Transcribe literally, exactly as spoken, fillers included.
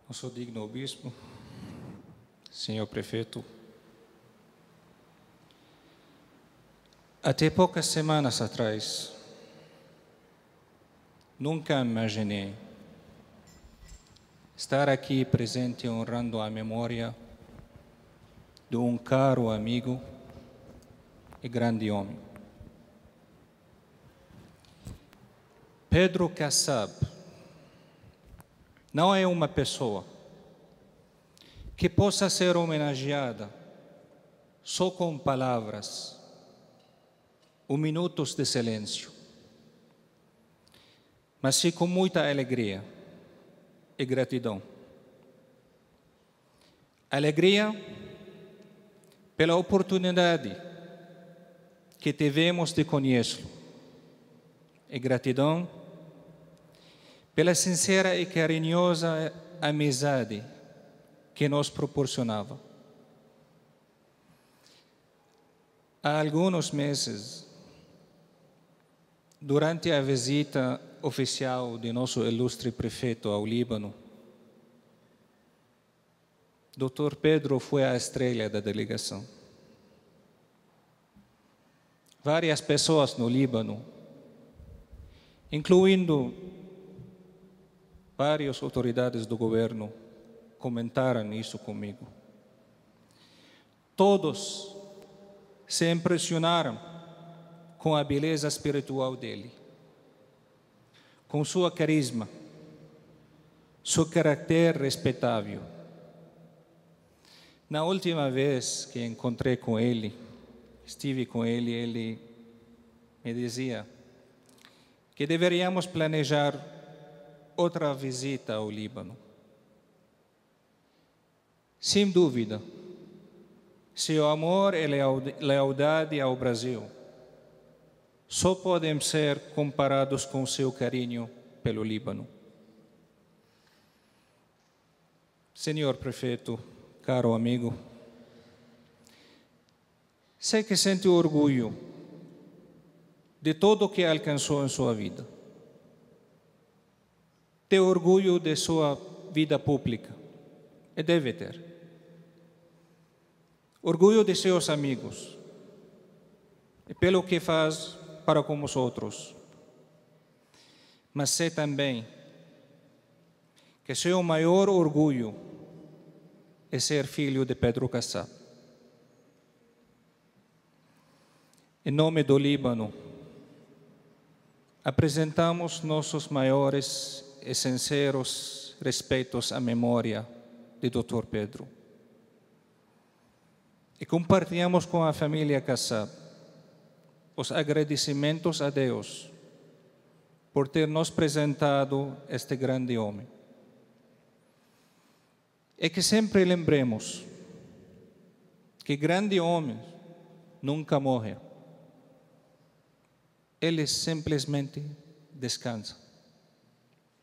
Nosso digno bispo, senhor prefeito, até poucas semanas atrás, nunca imaginei estar aqui presente honrando a memória de um caro amigo e grande homem. Pedro Kassab não é uma pessoa que possa ser homenageada só com palavras ou minutos de silêncio, mas sim com muita alegria e gratidão. Alegria pela oportunidade que tivemos de conhecê-lo, e gratidão pela sincera e carinhosa amizade que nos proporcionava. Há alguns meses, durante a visita oficial de nosso ilustre prefeito ao Líbano, doutor Pedro foi a estrela da delegação. Várias pessoas no Líbano, incluindo várias autoridades do governo, comentaram isso comigo. Todos se impressionaram com a beleza espiritual dele, com sua carisma, seu caráter respeitável. Na última vez que encontrei com ele, estive com ele, ele me dizia que deveríamos planejar outra visita ao Líbano. Sem dúvida, seu amor e lealdade ao Brasil só podem ser comparados com seu carinho pelo Líbano. Senhor prefeito, caro amigo, sei que sente orgulho de tudo o que alcançou em sua vida. Tem orgulho de sua vida pública, e deve ter. Orgulho de seus amigos, e pelo que faz para com os outros. Mas sei também que seu maior orgulho é ser filho de Pedro Kassab. Em nome do Líbano, apresentamos nossos maiores e sinceros respeitos à memória de doutor Pedro. E compartilhamos com a família Kassab os agradecimentos a Deus por ter nos apresentado este grande homem. E que sempre lembremos que grande homem nunca morre. Ele simplesmente descansa.